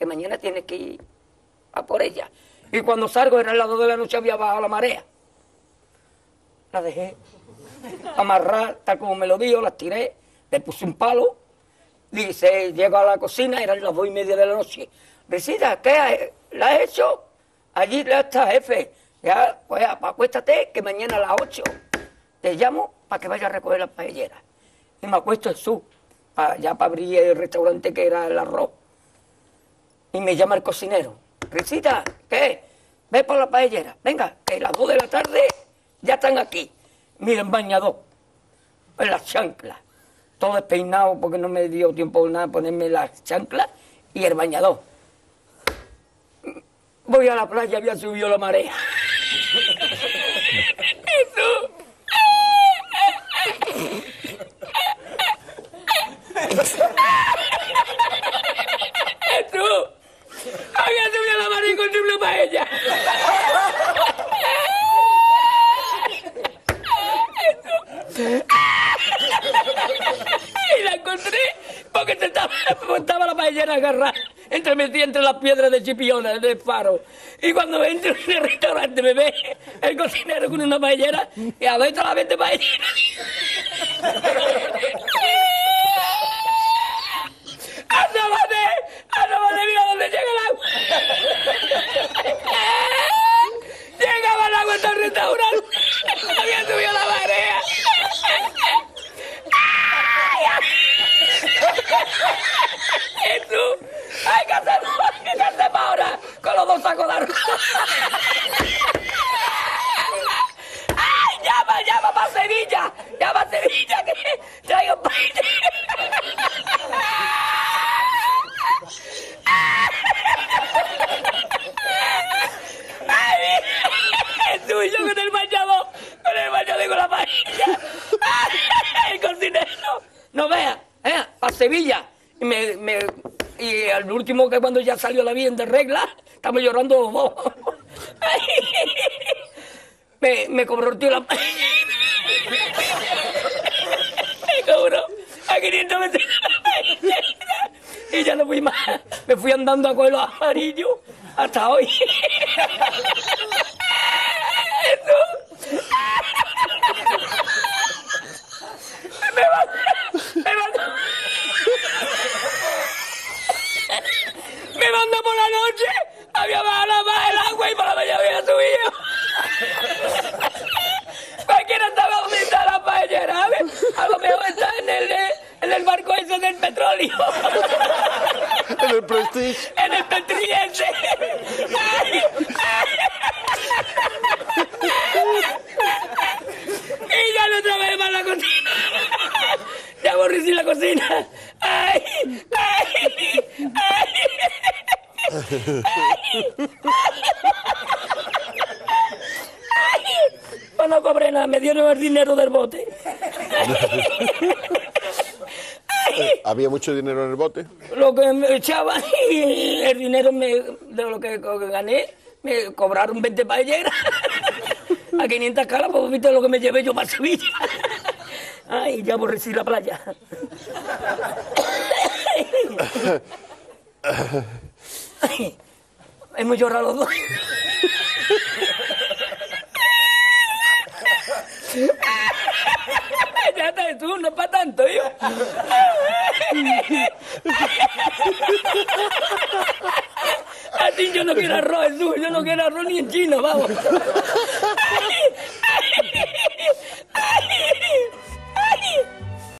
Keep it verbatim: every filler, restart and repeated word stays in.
que mañana tienes que ir a por ella. Y cuando salgo, era el lado de la noche, había bajado la marea. La dejé amarrar, tal como me lo dijo, las tiré, le puse un palo, dice, llego a la cocina, eran las dos y media de la noche. Risita, ¿qué has, la has hecho? Allí ya está, jefe. Ya, pues acuéstate, que mañana a las ocho te llamo para que vayas a recoger las paelleras. Y me acuesto en su, pa, ya para abrir el restaurante que era el arroz. Y me llama el cocinero. Risita, ¿qué? Ve por la paellera. Venga, que las dos de la tarde ya están aquí. Miren, bañador, en las chanclas. Todo despeinado porque no me dio tiempo nada ponerme las chanclas y el bañador. Voy a la playa, había subido la marea. ¿Y tú? ¿Y tú? Había subido la marea y encontré una paella. Y la encontré porque te estaba, estaba la paellera agarrada entre metida entre las piedras de Chipiona, del faro. Y cuando entro en el restaurante me ve el cocinero con una paellera y a ver la vende paellera. ¡Asómate! ¡Asómate! ¡Mira dónde llega el agua! Llegaba el agua hasta el restaurante. Había subido la marea. ¿Y tú? ¡Ay, qué hacemos! ¿Qué hacemos ahora? Con los dos sacos de arroz. ¡Ay, llama, llama para Sevilla! ¡Llama a Sevilla que traigo paella! ¡Ay, es tuyo con el bañador! ¡Con el bañador y con la paella! ¡Ay, el cocinero! ¡No veas! ¿Eh? ¡Para Sevilla! Y, me, me, y al último, que cuando ya salió la bien de regla, estamos llorando los dos. me, me cobró el tío la paella. Me cobró a quinientos veces la paella. Y ya no fui más. Me fui andando a coger los amarillos hasta hoy. Eso. Me mandó, me mandó, me mandó por la noche, había bajado más el agua y por la mañana había subido. Cualquiera estaba donde está la paellera, ¿sabes? A lo mejor está en el, en el barco ese del petróleo. En el Prestige. En el Petriense. Y ya no trabajé más la cocina. Ya aborrecí la cocina. Ay, ay, ay. Ay. Pues no cobré nada, me dieron el dinero del bote. Ay. ¿Había mucho dinero en el bote? Lo que me echaban y el dinero me, de lo que, que gané, me cobraron veinte paelleras. A quinientas caras, pues viste lo que me llevé yo para Sevilla. Ay, ya aborrecí la playa. Ay, hemos llorado los dos. Ya está, tú, no es para tanto, yo. A ti yo no quiero arroz, Jesús, yo no quiero arroz ni en chino, vamos.